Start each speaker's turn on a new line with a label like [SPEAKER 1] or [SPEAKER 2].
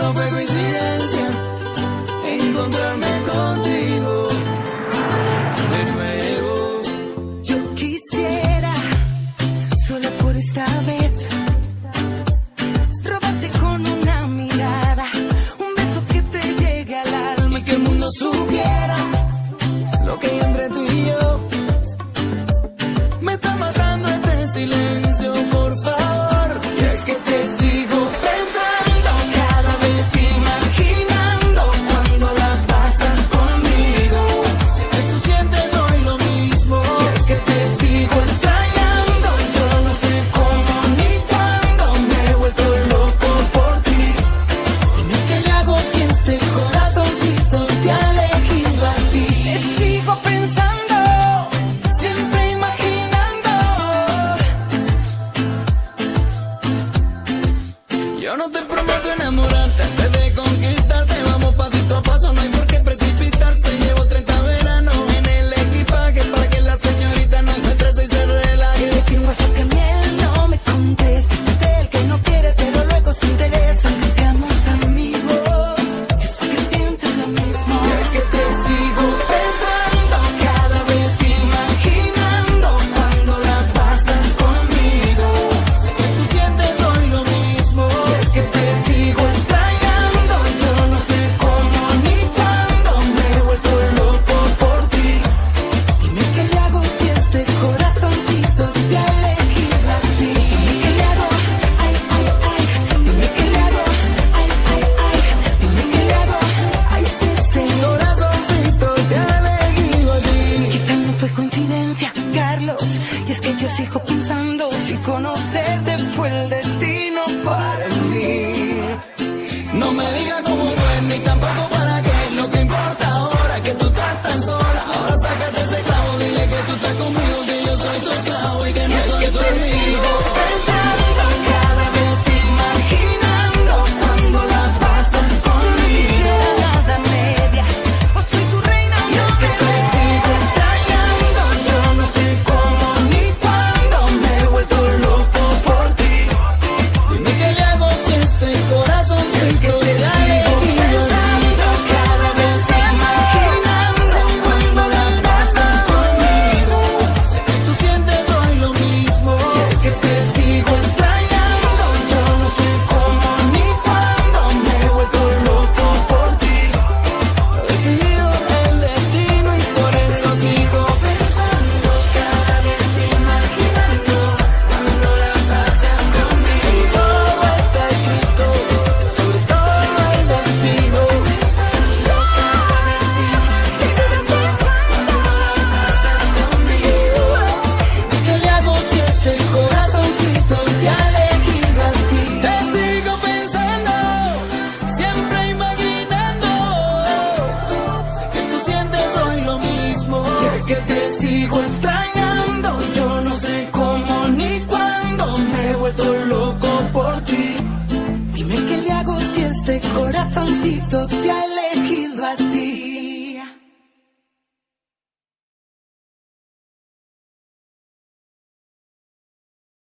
[SPEAKER 1] no fue coincidencia encontrarme contigo de nuevo.
[SPEAKER 2] Yo quisiera, solo por esta vez, robarte con una mirada, un beso que te llegue al alma
[SPEAKER 1] y que el mundo supiera lo que hay entre tú y yo. Me está matando este silencio, por favor. Y es que te sigo pensando, cada vez imaginando cuando la pasas conmigo. Sé que tú sientes hoy lo mismo. Y es que te sigo extrañando, yo no sé cómo ni cuándo. Me he vuelto loco por ti. Dime qué le hago si este corazoncito te ha elegido a ti.
[SPEAKER 2] te sigo pensando, siempre imaginando.
[SPEAKER 1] Yo no te prometo enamorarte antes de conquistarte. Vamos pasito a paso, no hay por qué precipitarse. Llevo 30 veranos en el equipaje para que la señorita no se estrese y se relaje.
[SPEAKER 2] Que un WhatsApp que ni él no me conteste. Es el que no quiere, pero luego se interesa. Que seamos amigos, yo sé que sientes lo mismo.
[SPEAKER 1] Y es que te sigo pensando, cada vez imaginando cuando la pasas conmigo. Sé que tú sientes hoy lo mismo. Y es que te sigo extrañando, yo no sé cómo ni cuándo. Me he vuelto loco por ti.
[SPEAKER 2] Dime qué le hago si este corazoncito te ha elegido a ti. Dime qué le hago, ay, ay, ay. Dime qué le hago, ay, ay, ay. Dime qué le hago, ay, si este
[SPEAKER 1] Corazoncito te ha elegido a ti.
[SPEAKER 2] quizá no fue coincidencia, Carlos. Y es que yo sigo pensando si conocerte fue el destino para mí.
[SPEAKER 1] No me digas cómo fue, ni tampoco para qué. Lo que importa ahora es que tú estás tan sola. Ahora sácate ese clavo, dile que tú estás conmigo, que yo soy tu esclavo y que no soy tu amigo. Pensando, cada vez imaginando cuando la pasas conmigo.
[SPEAKER 2] Nada medias, o soy tu reina o
[SPEAKER 1] Y es que te sigo extrañando, yo no sé cómo ni cuándo. Me he vuelto loco por ti. Dime qué le hago si este corazoncito te ha elegido a ti. Cada vez imaginando cuando la pasas conmigo. Sé que tú sientes hoy lo mismo. Y es que te sigo extrañando, yo no sé cómo ni cuándo. Me he vuelto loco por ti. He decidido el destino y por eso sigo pensando, cada vez imaginando cuando la pasas conmigo. Todo está escrito, sobre todo el destino. Pensando, cada vez imaginando cuando la pasas conmigo. ¿Qué le hago si este corazoncito te ha elegido a ti? Te sigo pensando, siempre imaginando. Sé que tú sientes hoy lo mismo. Y es que te sigo extrañando, yo no sé cómo ni cuándo. Me he vuelto loco por ti.
[SPEAKER 2] Dime qué le hago si este corazoncito